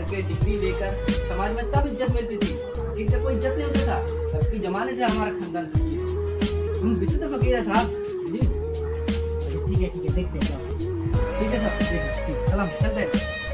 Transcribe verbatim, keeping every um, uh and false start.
करके डिग्री लेकर समाज में तब इज्जत मिलती थी। एक से कोई इज्जत नहीं होता था। तब के जमाने से हमारा खानदान सुखी है। हम विशुद्ध फकीर है साहब। ठीक है ठीक है देखते हैं। ठीक है साहब, ठीक है, ठीक, सलाम, चलते हैं।